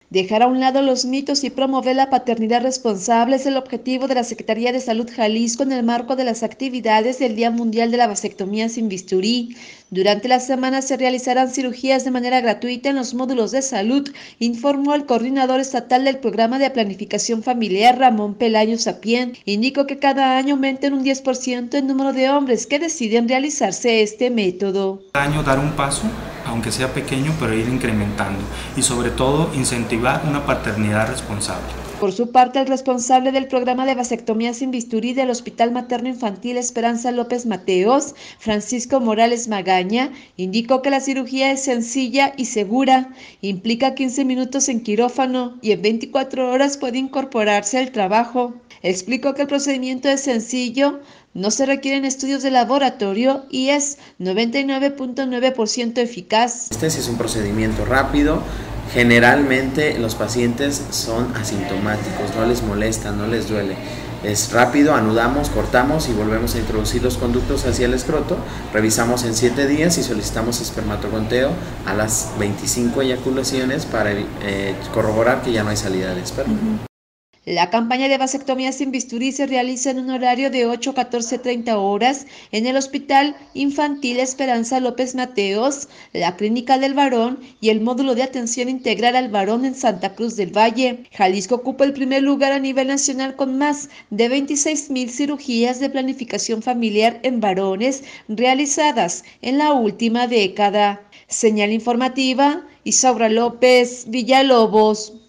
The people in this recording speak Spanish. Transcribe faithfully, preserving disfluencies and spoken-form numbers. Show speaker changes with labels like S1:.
S1: Dejar a un lado los mitos y promover la paternidad responsable es el objetivo de la Secretaría de Salud Jalisco en el marco de las actividades del Día Mundial de la Vasectomía sin Bisturí. Durante la semana se realizarán cirugías de manera gratuita en los módulos de salud, informó el coordinador estatal del programa de planificación familiar, Ramón Pelayo Sapien. Indicó que cada año aumenta en un diez por ciento el número de hombres que deciden realizarse este método.
S2: Cada año dar un paso, aunque sea pequeño, pero ir incrementando y sobre todo incentivar una paternidad responsable.
S1: Por su parte, el responsable del programa de vasectomía sin bisturí del Hospital Materno Infantil Esperanza López Mateos, Francisco Morales Magaña, indicó que la cirugía es sencilla y segura, implica quince minutos en quirófano y en veinticuatro horas puede incorporarse al trabajo. Explicó que el procedimiento es sencillo, no se requieren estudios de laboratorio y es noventa y nueve punto nueve por ciento eficaz.
S3: Este sí es un procedimiento rápido. Generalmente los pacientes son asintomáticos, no les molesta, no les duele. Es rápido, anudamos, cortamos y volvemos a introducir los conductos hacia el escroto. Revisamos en siete días y solicitamos espermatoconteo a las veinticinco eyaculaciones para eh, corroborar que ya no hay salida de esperma. Uh-huh.
S1: La campaña de vasectomía sin bisturí se realiza en un horario de ocho a catorce treinta horas en el Hospital Infantil Esperanza López Mateos, la Clínica del Varón y el Módulo de Atención Integral al Varón en Santa Cruz del Valle. Jalisco ocupa el primer lugar a nivel nacional con más de veintiséis mil cirugías de planificación familiar en varones realizadas en la última década. Señal informativa, Isaura López Villalobos.